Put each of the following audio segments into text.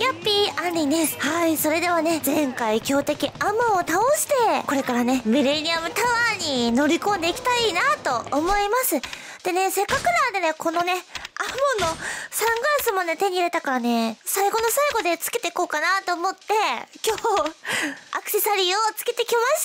ヤッピーアンリンです。はい、それではね、前回強敵アマンを倒して、これからね、ミレニアムタワーに乗り込んでいきたいなと思います。でね、せっかくなんでね、このね、アモンのサングラスもね、手に入れたからね、最後の最後でつけていこうかなと思って、今日、アクセサリーをつけてきました。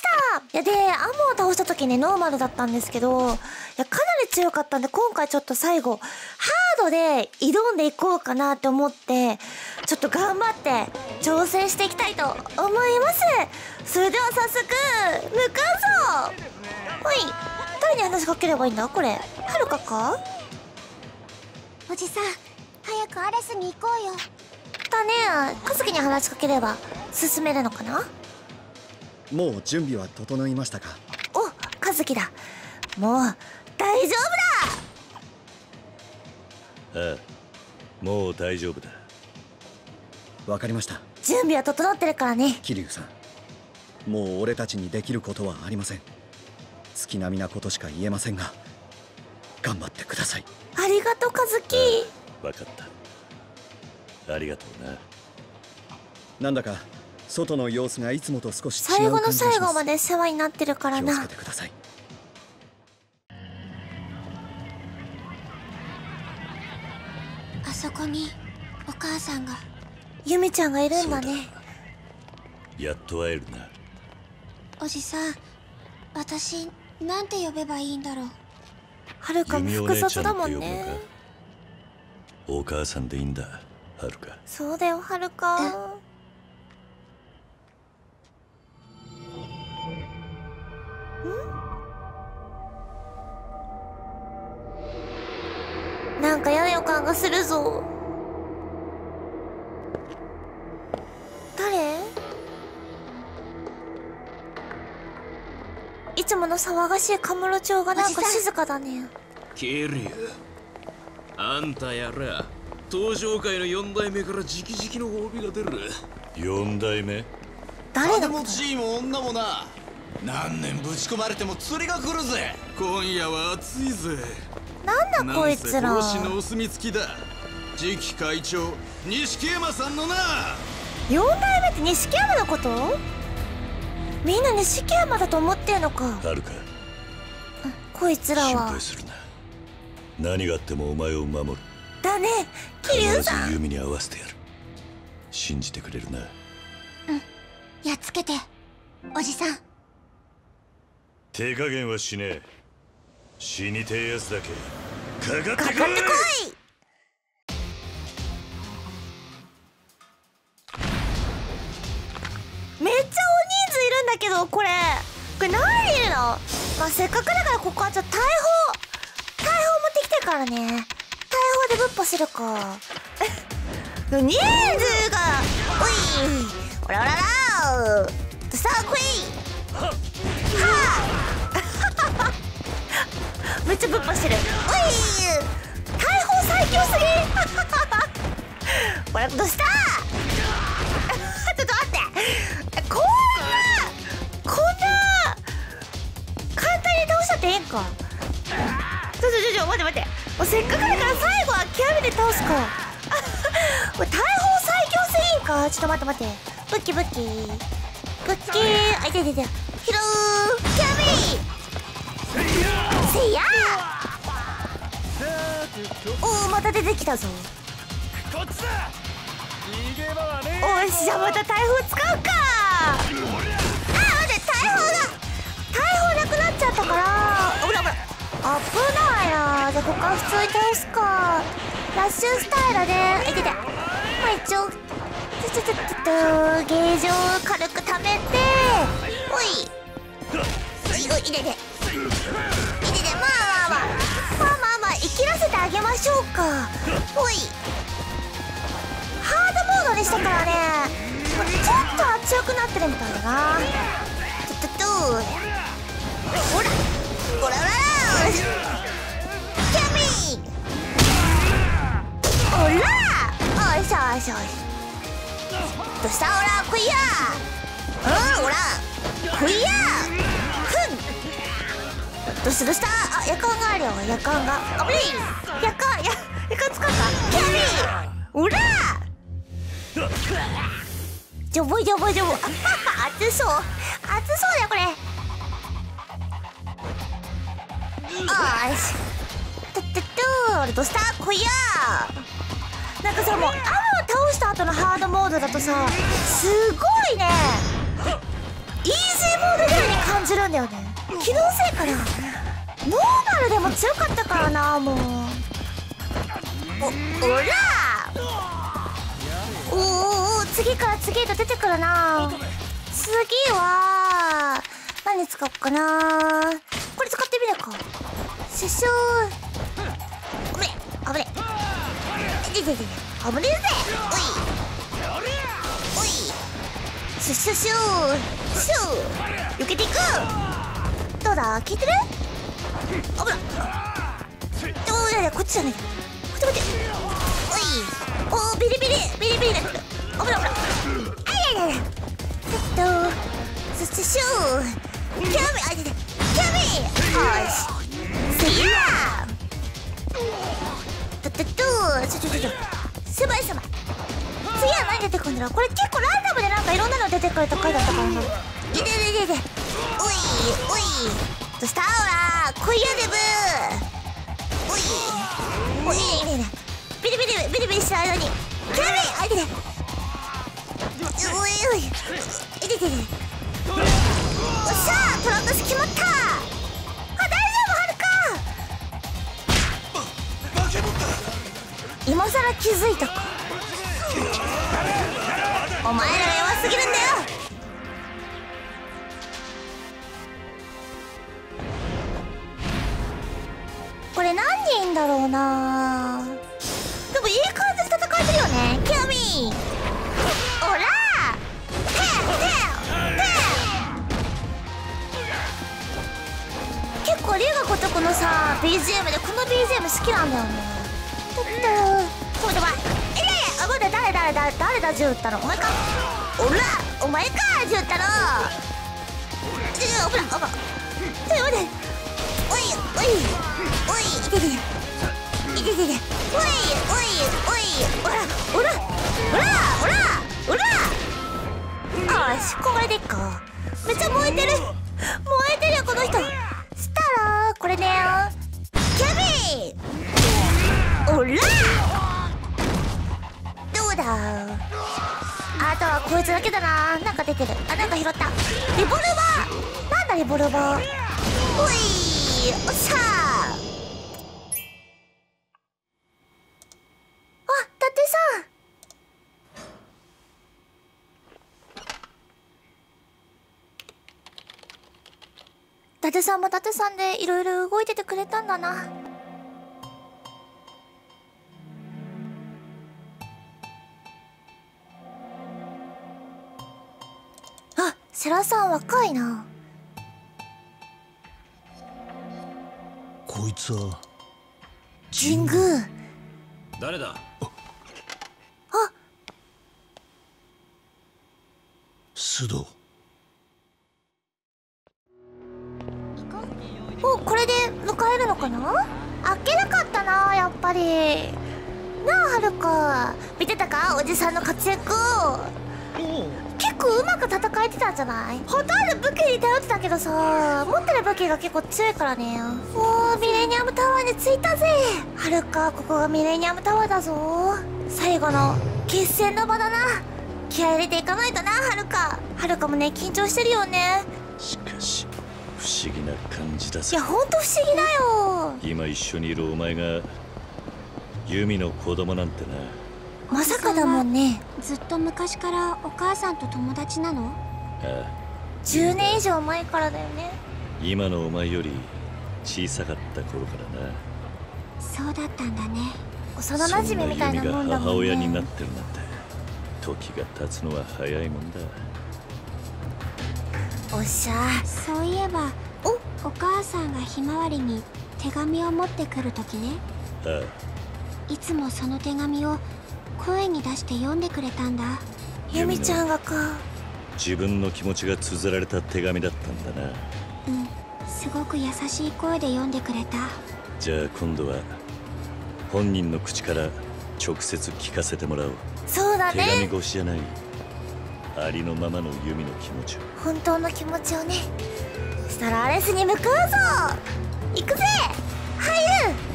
いや、で、アモンを倒した時ね、ノーマルだったんですけど、いや、かなり強かったんで、今回ちょっと最後、ハードで挑んでいこうかなと思って、ちょっと頑張って挑戦していきたいと思います。それでは早速、向かうぞ。ほい。誰に話しかければいいんだこれ。はるかか？ おじさん、早くアレスに行こうよ。 だね。かずきに話しかければ進めるのかな？ もう準備は整いましたか？ お、かずきだ。もう大丈夫だ。 ああ、もう大丈夫だ。 わかりました。 準備は整ってるからね。 桐生さん、もう俺たちにできることはありません。月並みなことしか言えませんが、頑張ってください。 ありがとうかずき。 わかった。ありがとうな。 なんだか外の様子がいつもと少し違最後のう感じがします。 最後まで世話になってるから気をつな。 けてください。 あそこにお母さんが。 ゆみちゃんがいるんだね。 やっと会えるな。 おじさん、私なんて呼べばいいんだろう。 はるかも弓お複姉ちゃんって雑だもんね。 呼ぶのか。お母さんでいいんだ、はるか。 そうだよ、はるか。なんか嫌な予感がするぞ。誰？いつもの騒がしいカムロ町がなんか静かだね。 桐生、あんたやら登場界の4代目から直々の褒美が出る。 4代目？ 誰だ？ 金持ちも女もな、何年ぶち込まれても釣りが来るぜ。今夜は暑いぜ。 なんだこいつら。 なんせ殺しのお墨付きだ。次期会長錦山さんのな。 4代目って錦山のこと？みんな錦山だと思ってんのか。 はるか、 こいつら心は。 配するな。何があってもお前を守る。 だね、桐必ず生さん。 弓に合わせてやる。信じてくれるな。 やっつけて、おじさん。 手加減はしねえ。死にてえやつだけかかってこい。 かかってこい。めっちゃ大人数いるんだけど、これ何人いるの？まあせっかくだからここはちょっと大砲持ってきてるからね。大砲でぶっ破するか。人数がおい、おらおららーさあ来いはあめっちゃぶっ破してる。おい、大砲最強すぎこれどうしたちょっと待って、こんな簡単に倒しちゃってええんか。待って、もうせっかくだから最後は極めて倒すかこれ大砲最強すぎんか。ちょっと待って、武器あ、いて拾うキャビせいやおお、また出てきたぞ。 こっちだ。逃げ場はねおいし、じゃあまた大砲使うか。あ、待って、大砲なくなっちゃったから、危ないな。じゃあここは普通に倒すか。ラッシュスタイルでいてて、まあ一応ゲージを軽く溜めて、おいいてて、まあ生きらせてあげましょうか。おい、ハードモードにしたからね、ちょっと強くなってるみたいだな。ほらキャミーおらおいしょどうした。おら来いや。おら来いや。どうしたあ、夜間があるよ。夜間が危ない。夜間使うか。キャミーおらジョボジョボジョボ。熱そうだよこれ。よし。レッドスター来いやー。なんかさ、もうアムを倒した後のハードモードだとさ、すごいねイージーモードぐらいに感じるんだよね。気のせいかな。ノーマルでも強かったからな。もうおらー。お次から次へと出てくるな。次は何使おうかな。これ使ってみるか。シュシュー。危ね危ね危ねえぜ。おいシュシュシューシュー。避けていく。どうだ、効いてる。危ない。こっちじゃない。こっち待って。おいビリビリだってる。危ない。あいやシュシュシュー。キャミよしせいやすばい。次は何出てくるんだろう。これ結構ランダムでなんかいろんなの出てくると書いてあったからな。いでおいスターオラー来いやデブ。おいビリビリした間にキャミあいでおいおっしゃー、トランドス決まった。あ、大丈夫はるか。今さら気づいたか。お前らが弱すぎるんだよ。これ何人だろうな。でもいい感じで戦えてるよね。キャミーオラー結構龍が如くのさ BGM でこの BGM 好きなんだよね。ちょっと待って待って。誰だ銃撃ったの。お前か。お前か銃撃ったの。危ない。ちょっと待って。おいおらよし、これでいっか。めっちゃ燃えてるよこの人。したらこれだよ。キャビーオラどうだ。あとはこいつだけだな。なんか出てる。あ、なんか拾った。リボルバー。なんだリボルバー。おいおっしゃー。あ、伊達さん。伊達さんも伊達さんでいろいろ動いててくれたんだな。あ、世良さん若いな。 こいつは神宮。 誰だ。 須藤。 お、これで迎えるのかな。あっけなかったな、やっぱりなあ。はるか見てたか、おじさんの活躍を。結構うまく戦えてたんじゃない。ほとんど武器に頼ってたけどさ、持ってる武器が結構強いからね。おー、ミレニアムタワーに着いたぜ。はるか、ここがミレニアムタワーだぞ。最後の決戦の場だな。気合入れていかないとな。はるかもね、緊張してるよね。 しかし不思議な感じだぜ。 いや、ほんと不思議だよ。 今一緒にいるお前がユミの子供なんてな。 まさかだもんね。 ずっと昔からお母さんと友達なの？ ああ、 10年以上前からだよね。 今のお前より小さかった頃からな。 そうだったんだね。 幼馴染みたいなもんだもんね。 そんなユミが母親になってるなんて、時が経つのは早いもんだ。 おっしゃ。 そういえばお母さんがひまわりに手紙を持ってくるときね、 ああ、 いつもその手紙を声に出して読んでくれたんだ。 ユミちゃんがか。 自分の気持ちが綴られた手紙だったんだな。 うん、すごく優しい声で読んでくれた。 じゃあ今度は本人の口から直接聞かせてもらおう。 そうだ手紙ね。 越しじゃない、ありのままのユミの気持ちを。 本当の気持ちをね。そしたらアレスに向かうぞ。行くぜ入る。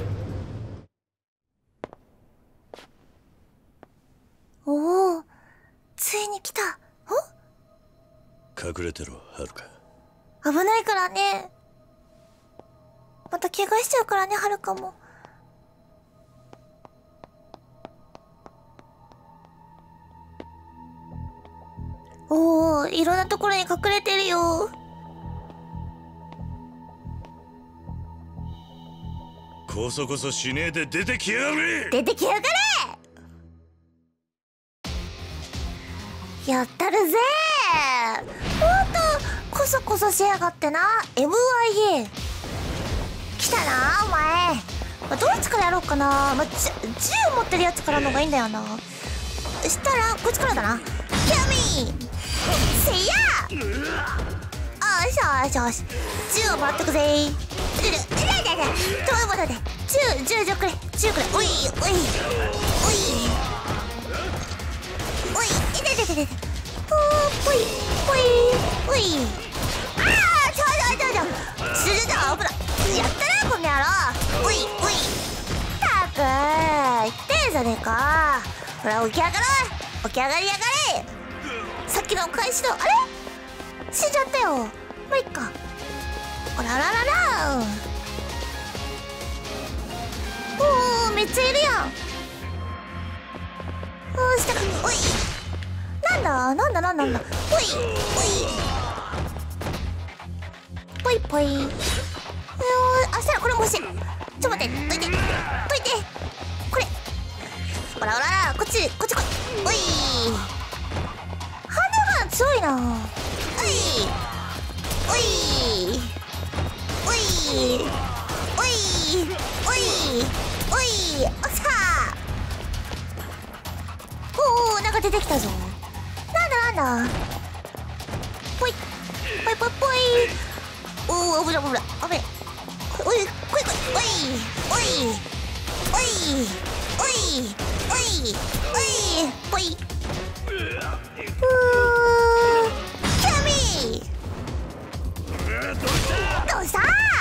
おお、ついに来た。 隠れてろ、はるか。 危ないからね。また怪我しちゃうからね、はるかも。おお、いろんなところに隠れてるよ。 こそこそしねえで出てきやがれ。 出てきやがれ。やったるぜー。ほんとこそこそしやがってな。 MIA 来たなお前。どっちからやろうかな。銃持ってるやつからの方がいいんだよな。そしたらこっちからだな。キャミーせいや。よしよしよし、銃をもらってくぜー。どういうことで銃くれ。おいおいおいおい、痛いぽいぽいぽい。ああ、ちょ危ない。やったなこの野郎。おいおい、たくー痛えじゃねえか。ほら起き上がりやがれ。さっきの返しのあれ死んじゃったよ。まあいっか。おらららら。おお、めっちゃいるやん。したか。おい、なんだ。おいぽいぽい。あ、したらこれも欲しい。ちょ待って、どいてこれ。おらこっち来い。おい、ハンドガン強いな。おいおっさー。おお、なんか出てきたぞ。なんだぽい。おお、危ない。おい、来い。ぽい。キャミーどうした。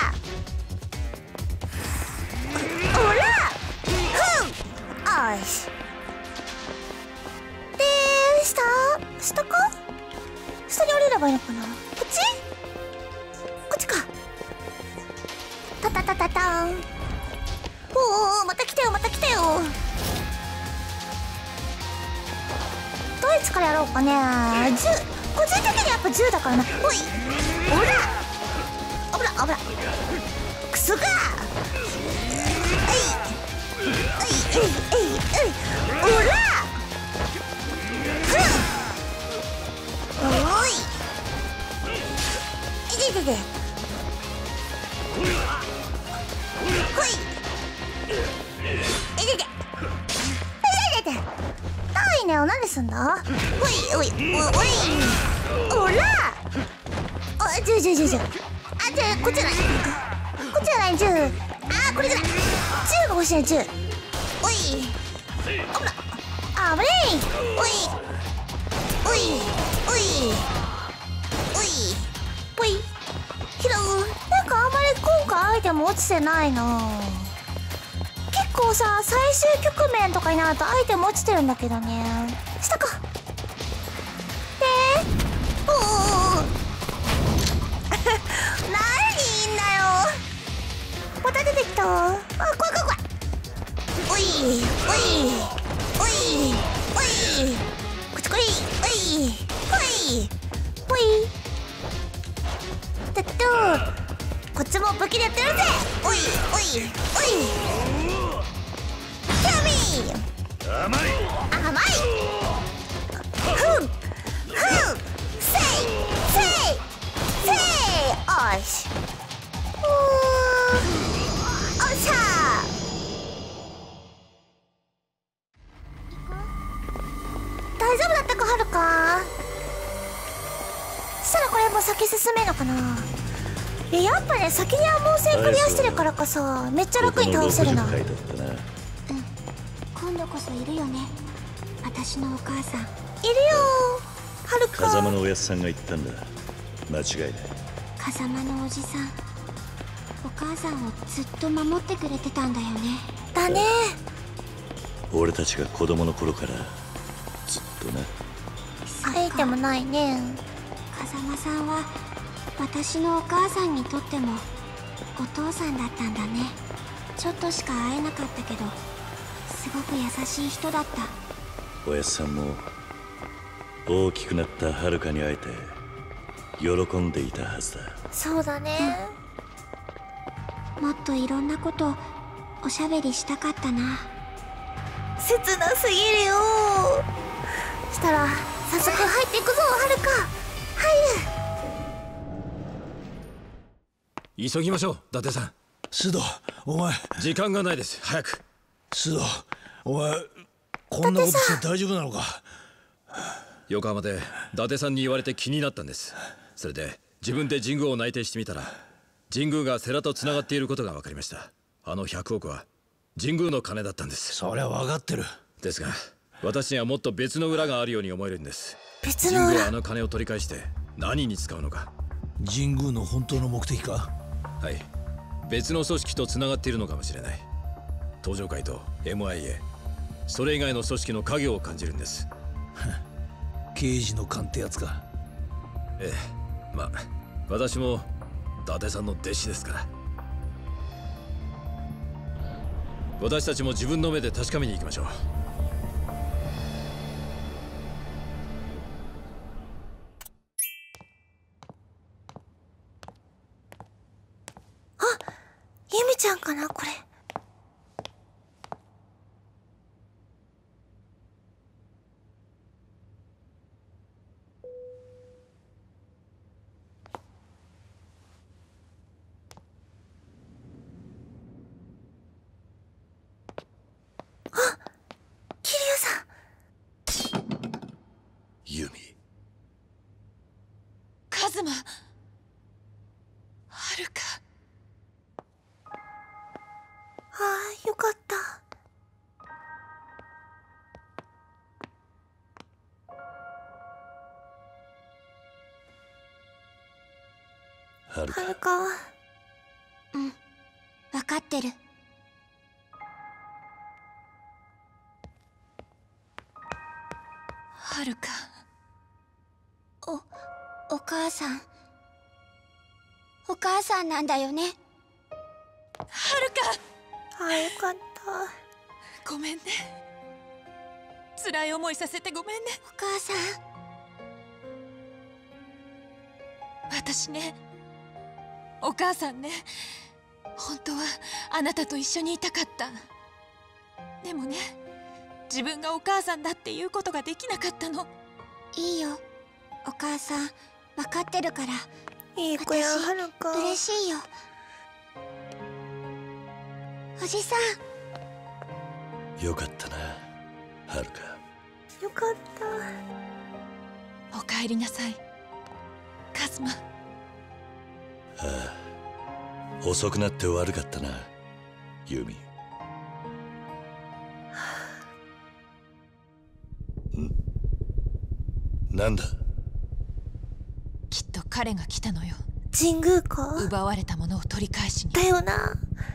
おらよし。で、下か。下に降りればいいのかな。こっちか。たん。おお、また来たよ。どいつからやろうかね。個人的にやっぱ10だからな。おい、おら危ない。クソがおらおい、でほい。ないね。何すんだ。おいおら。あ、銃。こっちじゃない銃。あ、これじゃない。銃が欲しい。銃。おい、危ない。おいぽい。拾う。なんかあんまり今回アイテム落ちてないな。結構さ、最終局面とかになるとアイテム落ちてるんだけどね。下か。で、おお何いんだよ。また出てきた。あ、怖い。おいこっち来い。おいこっちも武器でやってるぜ。おいキャミー甘い。せいおし。おっしゃー。大丈夫だったか、はるか。そしたらこれもう先進めんのかな。やっぱね、先にはもう線クリアしてるからかさ、めっちゃ楽に倒せるな。 今度こそいるよね、 私のお母さん。 いるよはるか。 風間のおやつさんが言ったんだ。間違いない。 風間のおじさん、お母さんをずっと守ってくれてたんだよね。 だね。 俺たちが子供の頃からずっとな。 書いてもないね。 風間さんは私のお母さんにとってもお父さんだったんだね。ちょっとしか会えなかったけど、すごく優しい人だった。 おやつさんも大きくなったはるかに会えて喜んでいたはずだ。 そうだね。 もっといろんなことおしゃべりしたかったな。 切なすぎるよ。したら早速入っていくぞはるか。 急ぎましょう伊達さん。 須藤、お前。 時間がないです。早く。 須藤、お前こんなことして大丈夫なのか。 横浜で伊達さんに言われて気になったんです。それで自分で神宮を内定してみたら、神宮が世良とつながっていることが分かりました。あの100億は神宮の金だったんです。 そりゃ分かってる。 ですが私にはもっと別の裏があるように思えるんです。 別の裏。 神宮はあの金を取り返して何に使うのか。 神宮の本当の目的か。 はい、別の組織とつながっているのかもしれない。東上会と MIA、 それ以外の組織の影を感じるんです。 刑事の勘ってやつか。 ええ、まあ私も伊達さんの弟子ですから。私たちも自分の目で確かめに行きましょう。 ゆみちゃんかなこれ。 ユミ。 カズマ。はるか。 ああ、よかった。 はるか。 はるか。 分かってる。 はるか。 お母さん。お母さんなんだよね。 はるか。 ああ、よかった。 ごめんね。辛い思いさせてごめんね。 お母さん。 私ね、お母さんね、本当はあなたと一緒にいたかった。でもね、自分がお母さんだっていうことができなかったの。 いいよ、お母さん。分かってるから。 いい子やはるか。 嬉しいよ。おじさん。 よかったな、はるか。 よかった。 おかえりなさい、カズマ。 ああ、遅くなって悪かったな、ユミ。なんだ。 きっと彼が来たのよ。 神宮か。 奪われたものを取り返しに。 だよな。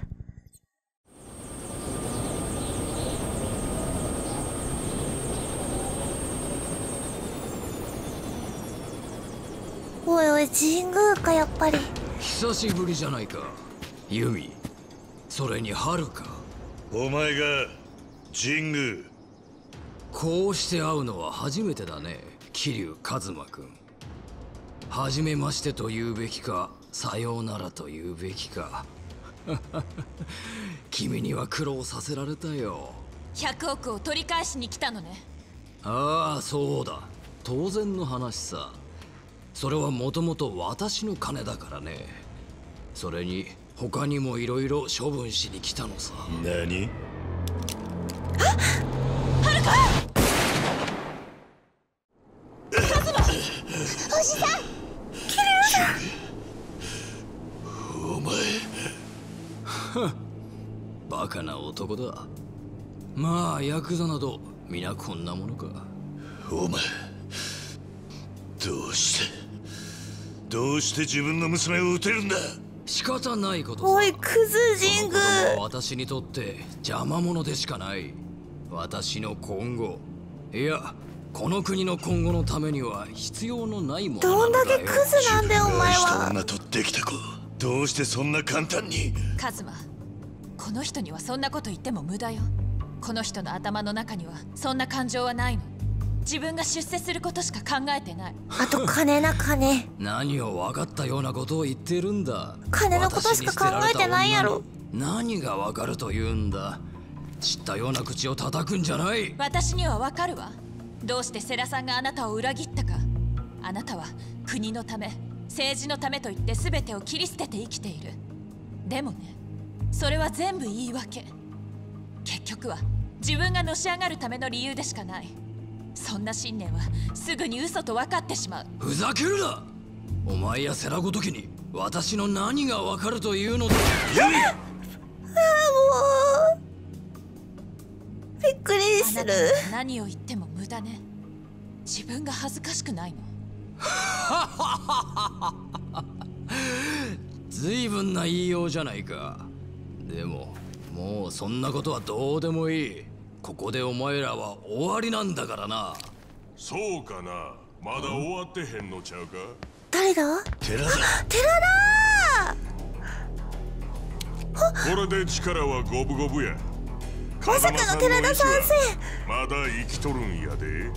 おいおい、神宮かやっぱり。 久しぶりじゃないかユミ。それにはるか。 お前が神宮。 こうして会うのは初めてだね、桐生一馬君。初めましてと言うべきか、さようならと言うべきか。君には苦労させられたよ。 100億を取り返しに来たのね。 ああ、そうだ。当然の話さ。それはもともと私の金だからね。それに他にもいろいろ処分しに来たのさ。 何？ バカな男だ。まあヤクザなど皆こんなものか。 お前、どうして自分の娘を撃てるんだ。 仕方ないことさ。 おいクズ神宮。 その子供は私にとって邪魔者でしかない。私の今後、いやこの国の今後のためには必要のないものなどんのだよ。 だけクズなんだよお前したは。 女とできた子、どうしてそんな簡単に。 カズマ、この人にはそんなこと言っても無駄よ。この人の頭の中にはそんな感情はないの。自分が出世することしか考えてない。 あと金な金。 何を分かったようなことを言ってるんだ。 金のことしか考えてないやろ。 何が分かるというんだ。知ったような口を叩くんじゃない。 私にはわかるわ。どうして世良さんがあなたを裏切ったか。あなたは国のため政治のためと言って全てを切り捨てて生きている。でもね、それは全部言い訳。結局は自分がのし上がるための理由でしかない。そんな信念はすぐに嘘と分かってしまう。 ふざけるな。お前や世良ごときに私の何が分かるというのだ。 びっくりあなたする。 は何を言っても無駄ね。自分が恥ずかしくないの。 ずいぶんな言いようじゃないか。でももうそんなことはどうでもいい。ここでお前らは終わりなんだからな。 そうかな。まだ終わってへんのちゃうか。 誰だ。 寺だ。 寺だ。 これで力は五分五分や。 まさかの寺田先生。 まだ生きとるんやで。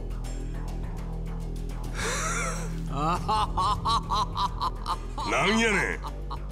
なんやねん。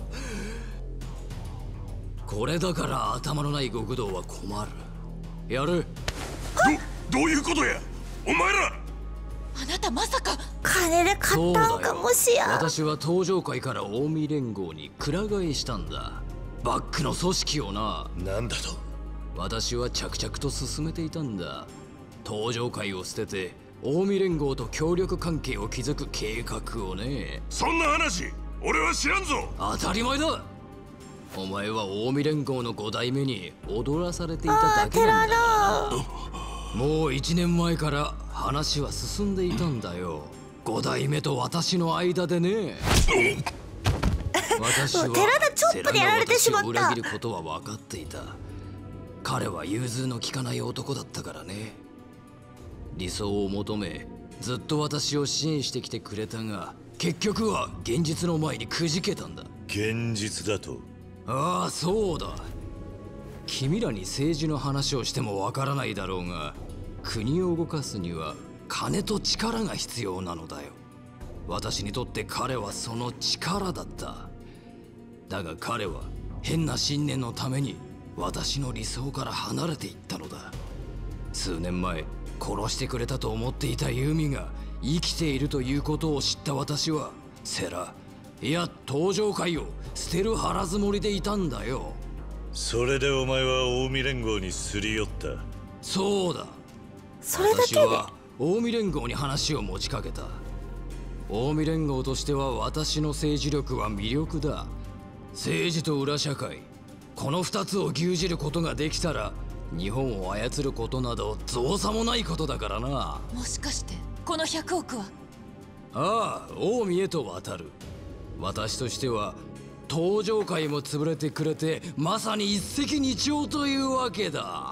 これだから頭のない極道は困る。やる。 どういうことやお前ら。 あなたまさか。 金で買ったんかもしや。 私は登場会から近江連合にくら替えしたんだ。バックの組織をな。 なんだと。 私は着々と進めていたんだ。登場会を捨てて近江連合と協力関係を築く計画をね。 そんな話俺は知らんぞ。 当たり前だ。お前は近江連合の5代目に踊らされていただけなんだからな。もう1年前から話は進んでいたんだよ。5代目と私の間でね。私は寺田チョップでやられてしまった。 世良が私を裏切ることは分かっていた。彼は融通の利かない男だったからね。理想を求めずっと私を支援してきてくれたが、結局は現実の前にくじけたんだ。 現実だと。 ああそうだ。君らに政治の話をしてもわからないだろうが、国を動かすには金と力が必要なのだよ。私にとって彼はその力だった。だが彼は変な信念のために私の理想から離れていったのだ。数年前殺してくれたと思っていたユミが生きているということを知った私はセラ、いや登場会を捨てる腹積もりでいたんだよ。 それでお前は近江連合にすり寄った。 そうだ。 それだけで。 私は近江連合に話を持ちかけた。近江連合としては私の政治力は魅力だ。政治と裏社会、この2つを牛耳ることができたら日本を操ることなど造作もないことだからな。 もしかしてこの100億は。 ああ、近江へと渡る。私としては登場会も潰れてくれてまさに一石二鳥というわけだ。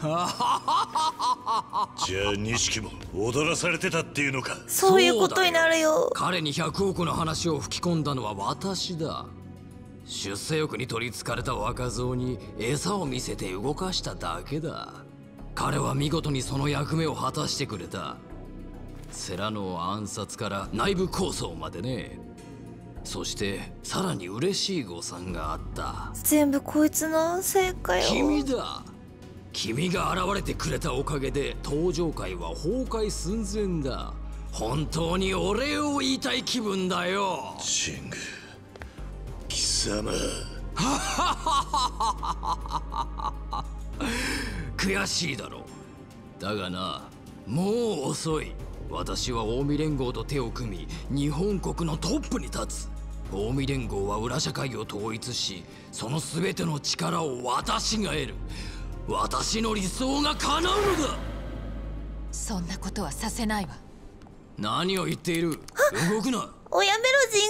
じゃあ錦も踊らされてたっていうのか。 そういうことになるよ。 彼に100億の話を吹き込んだのは私だ。出世欲に取りつかれた若造に餌を見せて動かしただけだ。彼は見事にその役目を果たしてくれた。世良の暗殺から内部抗争までね。そしてさらに嬉しい誤算があった。 全部こいつのせいかよ。 君だ。君が現れてくれたおかげで登場会は崩壊寸前だ。本当にお礼を言いたい気分だよ。 シング、貴様。 悔しいだろう。だがな、もう遅い。私は近江連合と手を組み日本国のトップに立つ。近江連合は裏社会を統一し、その全ての力を私が得る。私の理想が叶うのだ。 そんなことはさせないわ。 何を言っている。動くな。 おやめろ神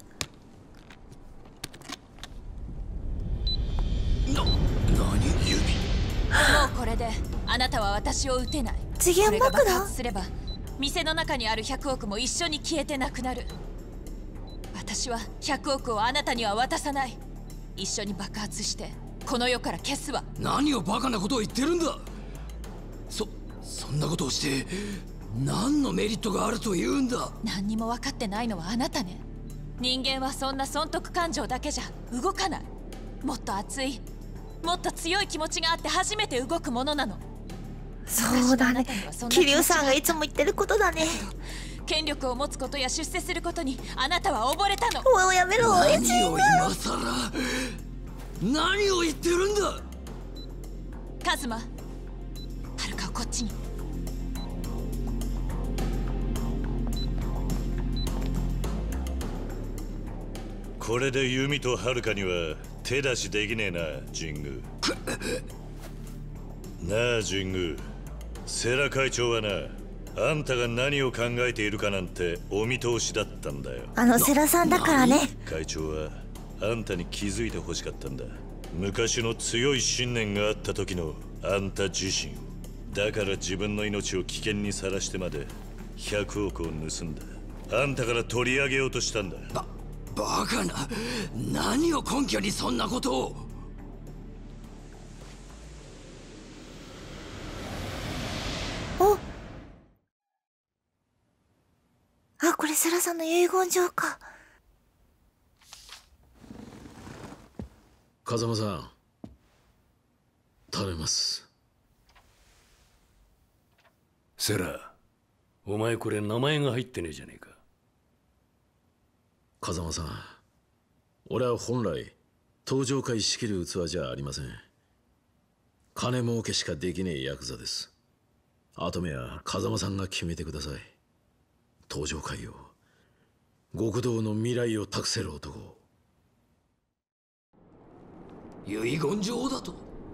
宮。 何指。 もうこれであなたは私を撃てない。 次元爆これが爆弾発すれば店の中にある100億も一緒に消えてなくなる。私は100億をあなたには渡さない。一緒に爆発してこの世から消すわ。 何をバカなことを言ってるんだ。そんなことをして何のメリットがあると言うんだ。 何にも分かってないのはあなたね。人間はそんな損得感情だけじゃ動かない。もっと熱い、もっと強い気持ちがあって初めて動くものなの。 そうだね。桐生さんがいつも言ってることだね。 権力を持つことや出世することにあなたは溺れたの。 おいやめろ。 何を今さら何を言ってるんだ。 カズマ、はるかをこっちに。 これで弓とはるかには手出しできねえな、神宮。なあ神宮、世良会長はな、あんたが何を考えているかなんてお見通しだったんだよ。 世良さんだからね。 会長はあんたに気づいてほしかったんだ。昔の強い信念があった時のあんた自身を。だから自分の命を危険にさらしてまで100億を盗んだ。あんたから取り上げようとしたんだ。 バカな。何を根拠にそんなことを。 おこれ世良さんの遺言状か。 風間さん、頼みます。 セラ、お前これ名前が入ってねえじゃねえか。 風間さん、俺は本来登場界仕切る器じゃありません。金儲けしかできねえヤクザです。跡目は風間さんが決めてください。登場界を、極道の未来を託せる男を。 遺言状だと。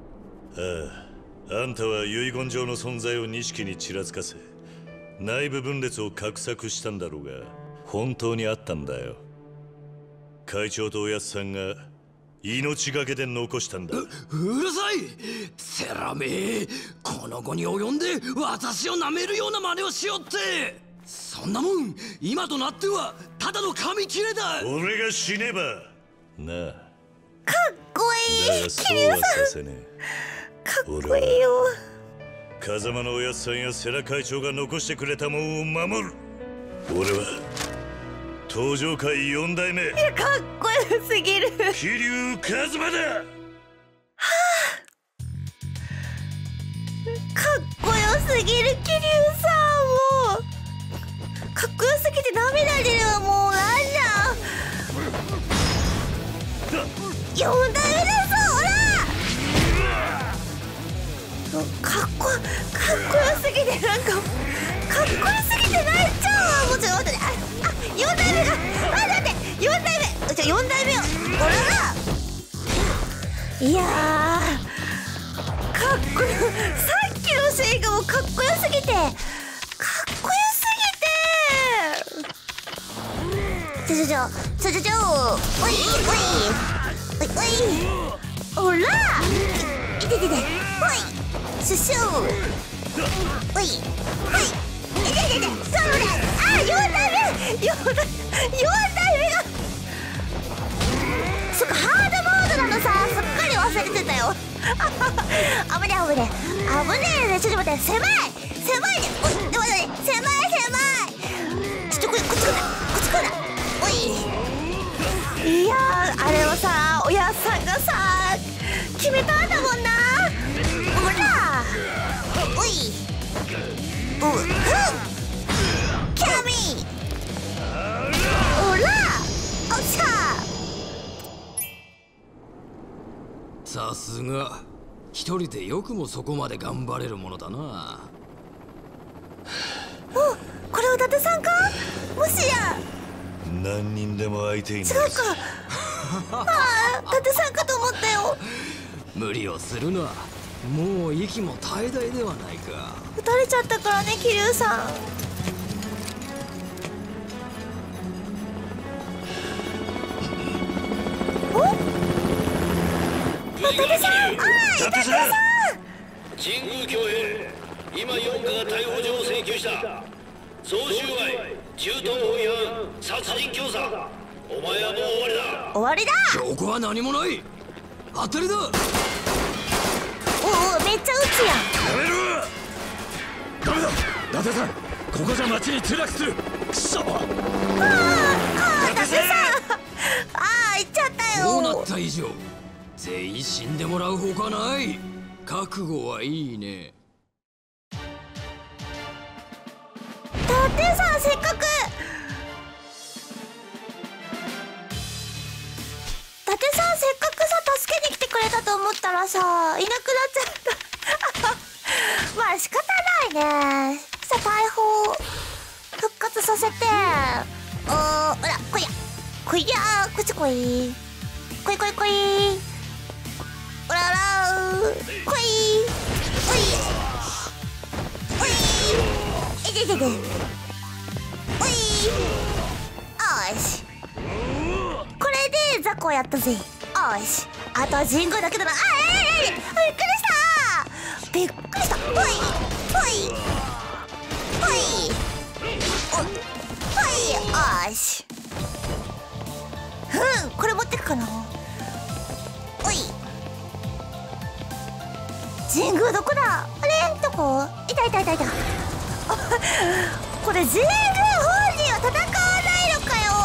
あんたは遺言状の存在を錦にちらつかせ、内部分裂を画策したんだろうが、本当にあったんだよ。会長とおやつさんが命がけで残したんだ。 うるさい。セラめ、この後に及んで私を舐めるような真似をしよって。そんなもん今となってはただの紙切れだ。 俺が死ねばなあ。 かっこいい。 だがそうはさせねえ。 かっこいいよ。 風間のおやつさんや世良会長が残してくれたもんを守る。俺は登場界4代目。 かっこよすぎる。 桐生一馬だ。 かっこよすぎる。桐生さんもかっこよすぎて涙出るわ。もうなんだ4代目だぞ。ほらかっこよすぎて、なんかかっこよすぎて泣いちゃうわ。もうちょっと待って。4代目がだって4代目、じゃあ4代目よ。ほらいやーかっこよ。さっきのシーンがもうかっこよすぎて、かっこよすぎて。おいおいおいおい、ほらいててて、ほいシュシュー、おいほいいててて、そうだ。4代目がそっか、ハードモードなのさ。すっかり忘れてたよ。危ねえね。ちょっと待って、狭いね。おいでもね、狭い。ちょっとこっち来んな。おい、いやー、あれをさ、おやっさんがさ決めたんだもんな。ほらおいキャミー、ほらおっしゃ。 さすが一人でよくもそこまで頑張れるものだな。 これは伊達さんか。もしや何人でも相手に違うか。伊達さんかと思ったよ。 無理をするな。 もう息も絶え絶えではないか。 撃たれちゃったからね、桐生さん。お、伊達さん、あー、伊達さん。 神宮挙兵、今四課が逮捕状を請求した。贈収賄、銃刀法違反、殺人教唆。お前はもう終わりだ。 終わりだ。 証拠は何もない。当たりだ。 おお、めっちゃ撃つやん。 やめろ。ダメだ、伊達さん、ここじゃ町に墜落する。くそ。 伊達さん、行っちゃったよ。 こうなった以上全員死んでもらうほかない。覚悟はいいね。 伊達さん、せっかく伊達さん、せっかくさ助けに来てくれたと思ったらさ、いなくなっちゃったまあ仕方ないね。さ、大砲復活させて、ほら、来いや来いや、こっち来い来い来い来い、ほらほら、来いおいおい、いててて、おい、よし、これで雑魚やったぜ。よし、あとは神宮だけだな。びっくりしたびっくりした。ほいほいほいほい、よし、これ持ってくかな。おい、神宮どこだ。あれ、どこ。いたいたいたいたこれ神宮本人は戦わないのかよ。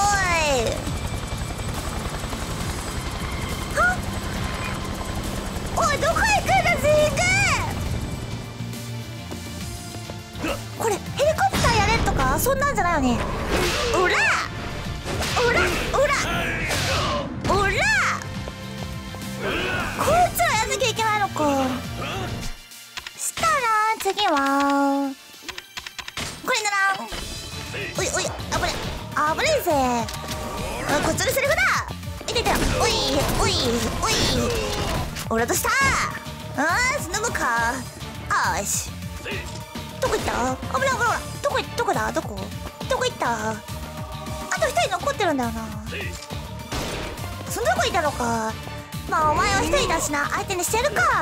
おい、おい、どこ行くんだ神宮。これヘリコプターやれとかそんなんじゃないよね。おらおらおらおら、こいつらやんなきゃいけないのか。したら次はこれなら、おいおい、危ない危ないぜ。こっちのセリフだ。いてて、おいおいおい、俺とした。飲むか。よし、どこ行った。危ない危ない。どこだ、どこ行った。あと一人残ってるんだよな。そんなとこいたのか。まあお前は一人だしな、相手にしてやるか。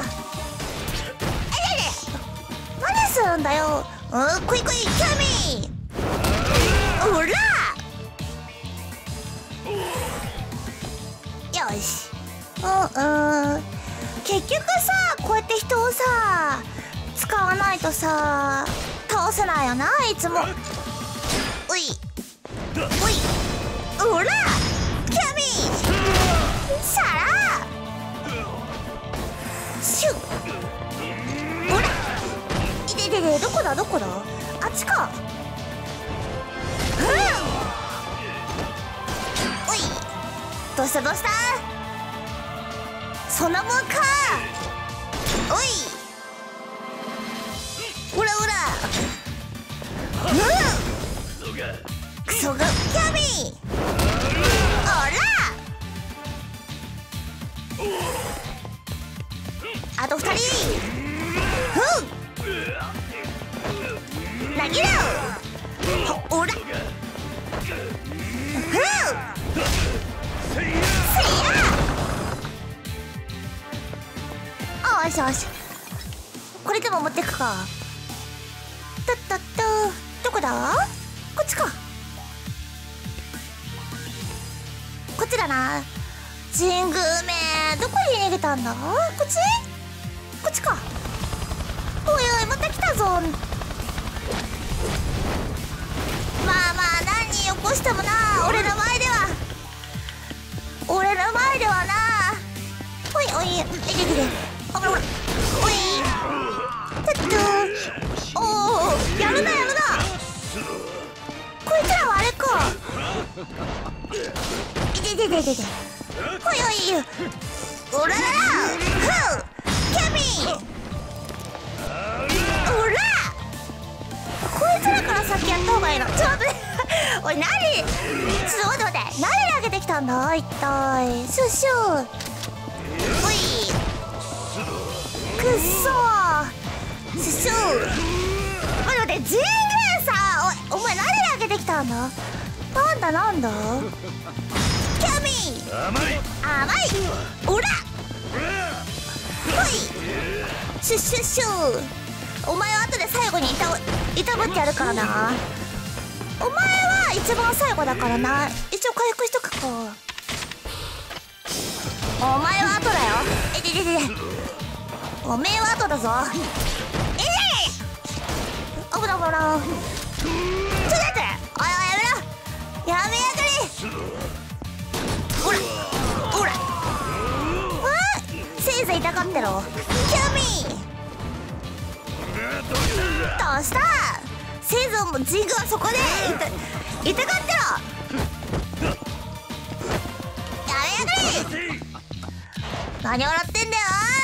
何するんだよ。来い来い、キャミー。ほら、よし、結局さ、こうやって人をさ使わないとさ倒せないよな、いつも。おいおい、ほらキャミー、さらシュッ、ほら、いててて、どこだどこだ、あっちか。おい、どうしたどうした、そんなもんか。おい、ほらほら、クソがキャミー、ほら、あと2人。投げろ、ほら、せいや、よしよし、これでも持ってくか。どこだ、こっちか。こっちだな。神宮め、どこに逃げたんだ。こっちこっちか。おいおい、また来たぞ。まあまあ、何人起こしてもな、俺の前ではな。おいおい、いててて、ほらほら、おい、おお、やるなやるな。こいつらはあれか。いててててて、おいおい、おららら、キャミー、おら、こいつらから先やった方がいいの。ちょっと待って、おい、何、ちょっと待って、何投げてきたんだ一体。シュッシュ、おい、くくっそー。シュシュー。待って、神宮さん、お前何で開けてきたんだ。なんだキャミー甘いおらほいシュッシュッシュー。お前は後で最後にいたぶってやるからな。お前は一番最後だからな。一応回復しとくか。お前は後だよ。おめえは後だぞ。危ない。ちょっと待って、おいやめやがれ。ほらせいぜい痛がってろキャミー。どうした。せいぜいもジングはそこで痛がってろ。やめやがれ。何笑ってんだよ。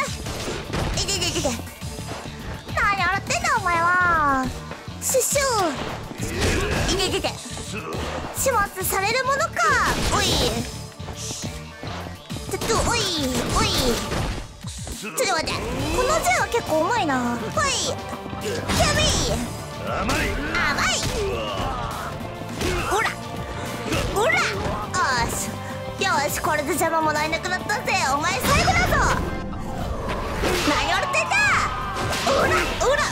何笑ってんだお前は。シュッシュ始末されるものか。おいちょっと待って、この銃は結構重いな。ほいキャミー甘いほらよしこれで邪魔もないなくなったぜ。お前最後だぞ。何笑ってんだ。ほら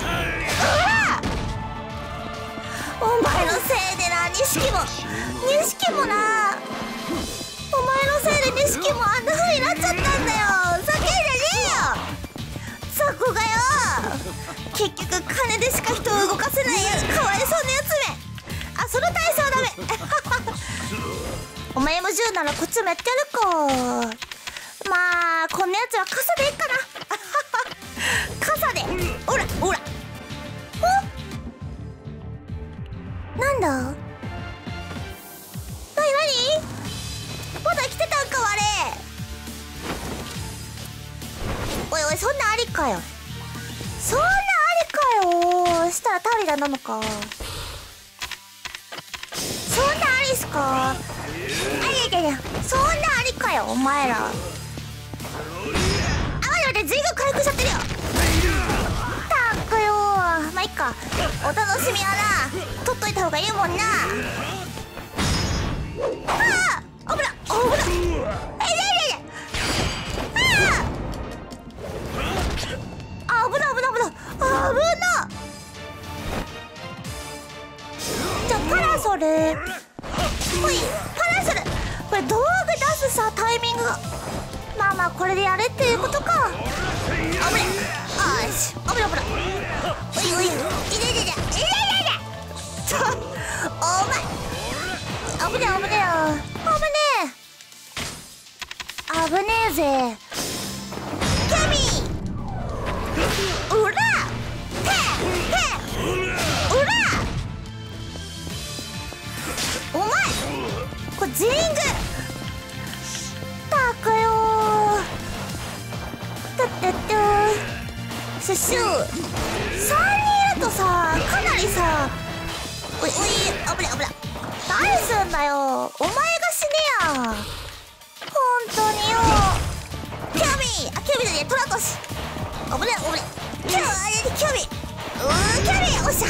お前のせいでな、錦もな。お前のせいで錦もあんな風になっちゃったんだよ。ふざけんじゃねえよそこがよ。結局金でしか人を動かせないかわいそうなやつめ。その体操はダメお前も銃ならこっちもやってやるか。まあこんなやつは傘でいいかな傘でほらなんだ。なにまだ来てたんかあれ。おいそんなありかよ。したらタリラなのか。そんなありっすか。そんなありかよお前ら。待ってジング回復しちゃってるよ。たっくよまあいっか。お楽しみはな取っといた方がいいもんな。危ないじゃあパラソルほいパラソル。これ道具出すさタイミングがまあこれでやれっていうことか。危ねよし危ないおいお前危ねえぜキャミー。うらお前これジングたくよシュシュ3人いるとさかなりさおい危ない何すんだよお前が死ねや本当によ。キャミーでトラトシ危ないキャミーおっしゃ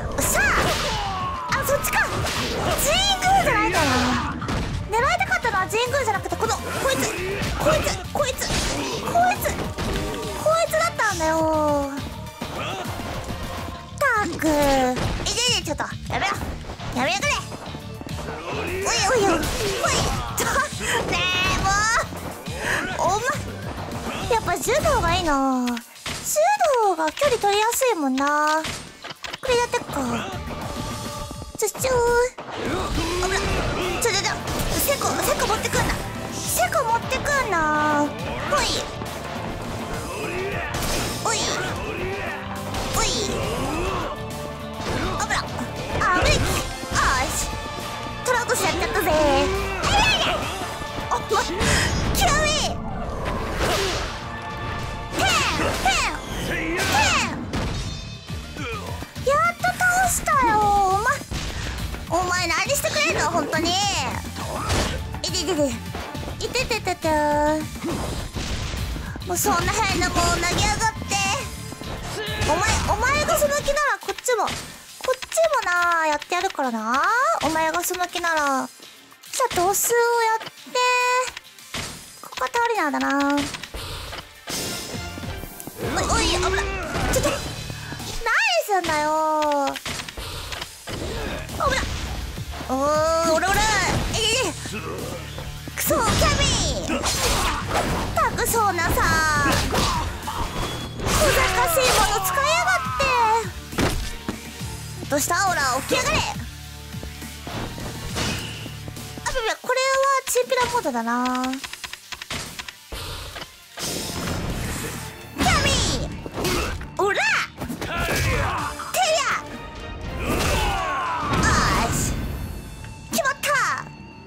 そっちか。神宮じゃないかな。狙いたかったのは神宮じゃなくてこいつだったんだよ。たくちょっとやめやがれ。おいねえもうお前やっぱ柔道がいいな。柔道が距離取りやすいもんな。これやってっか。ちょ危ないセコ持ってくんな。ほい危ないトラウトしやっちゃったぜ。お前キャミーやっと倒したよお前何してくれんの本当に。いてもうそんな変なもん投げやがってお前がその気ならこっちもなやってやるからな。お前がその気なら。じゃあ度数をやってここが頼りなんだな。おい危ない。ちょっと何すんだよ。危ない。おらクソキャビンたくそうなさ小賢しいもの使いやがって。どうしたほら起きやがれ。あこれはチンピラモードだな。キャビンおらてやあし決まった。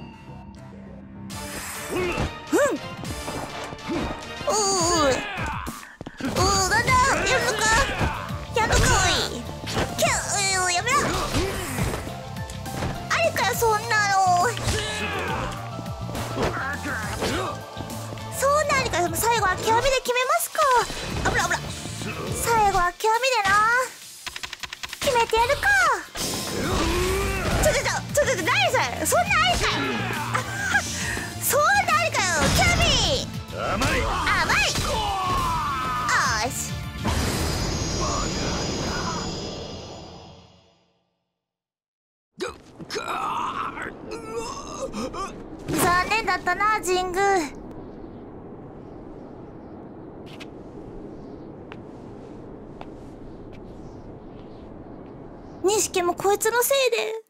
なんだやるのかおいやめろ。あれかよそんなの。そうなにか最後は極みで決めますか。危ない最後は極みでな決めてやるか。ちょ何それ。そんなありかよそんなありかよキャビン。甘いあーし残念だったな神宮。錦もこいつのせいで